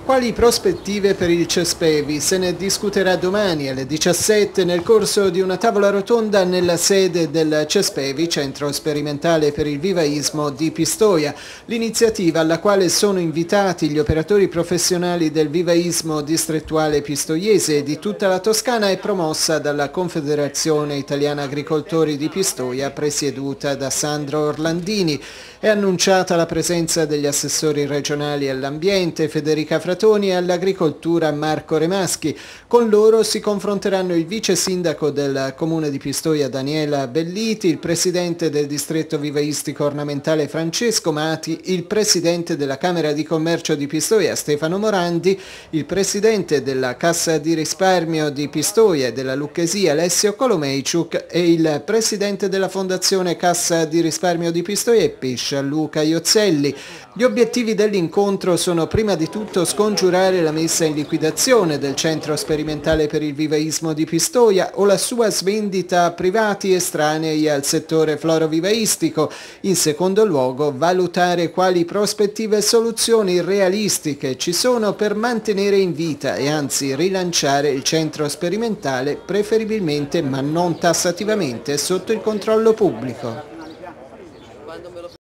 Quali prospettive per il Cespevi? Se ne discuterà domani alle 17 nel corso di una tavola rotonda nella sede del Cespevi, Centro Sperimentale per il Vivaismo di Pistoia. L'iniziativa, alla quale sono invitati gli operatori professionali del vivaismo distrettuale pistoiese e di tutta la Toscana, è promossa dalla Confederazione Italiana Agricoltori di Pistoia, presieduta da Sandro Orlandini. È annunciata la presenza degli assessori regionali all'ambiente Federica Fratoni e all'agricoltura Marco Remaschi. Con loro si confronteranno il vice sindaco del comune di Pistoia Daniela Belliti, il presidente del distretto vivaistico ornamentale Francesco Mati, il presidente della Camera di Commercio di Pistoia Stefano Morandi, il presidente della Cassa di Risparmio di Pistoia e della Lucchesia Alessio Colomejciuk e il presidente della Fondazione Cassa di Risparmio di Pistoia e Pesce Luca Iozzelli. Gli obiettivi dell'incontro sono prima di tutto scongiurare la messa in liquidazione del Centro Sperimentale per il Vivaismo di Pistoia o la sua svendita a privati estranei al settore florovivaistico. In secondo luogo, valutare quali prospettive e soluzioni realistiche ci sono per mantenere in vita e anzi rilanciare il centro sperimentale, preferibilmente ma non tassativamente sotto il controllo pubblico.